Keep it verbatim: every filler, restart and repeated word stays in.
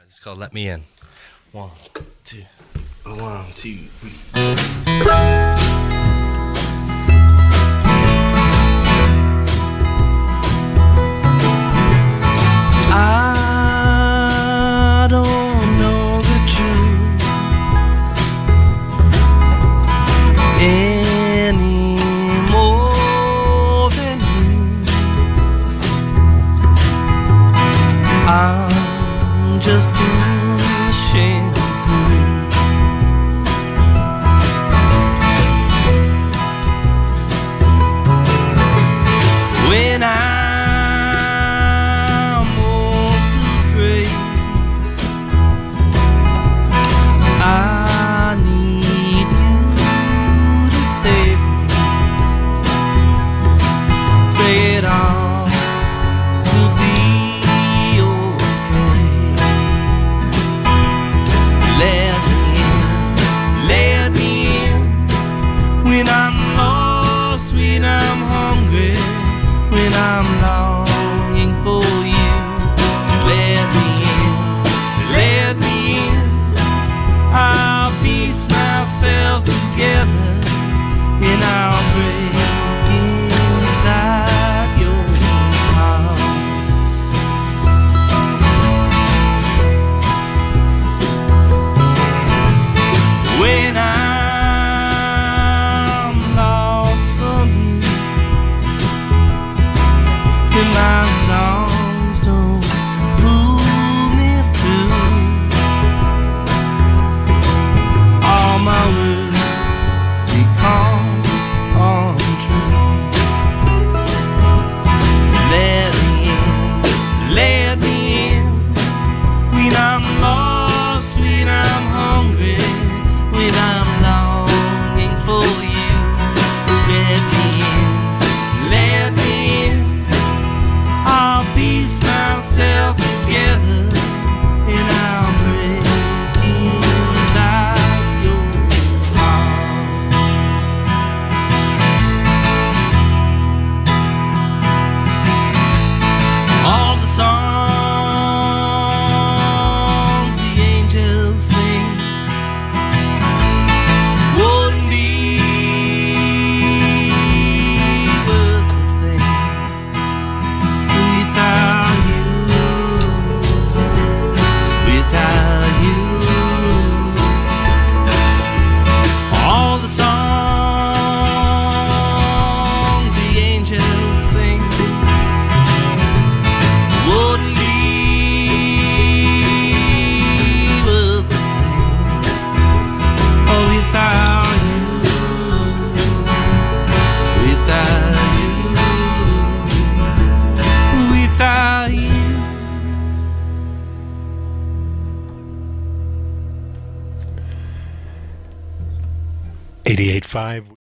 It's called Let Me In. One, two, one, two, three. I don't know the truth any more than you. I'm just pushing through. When I'm most afraid, I need you to save me. Say it all will be okay. Let me in, let me in. When I'm lost, when I'm hungry, when I'm longing for you, let me in, let me in. I'll piece myself together and I'll break inside your heart. When I'm lost from you, and my songs don't pull me through, all my words become untrue. Let me in, let me in. When I'm lost, when I'm hungry, when I'm longing for you, let me in, let me in. I'll piece myself together and I'll break inside your heart. All the songs the angels sing wouldn't be worth a thing without you, without you. All the songs the angels sing wouldn't be worth a thing oh, without you, without you, without you. eighty-eight point five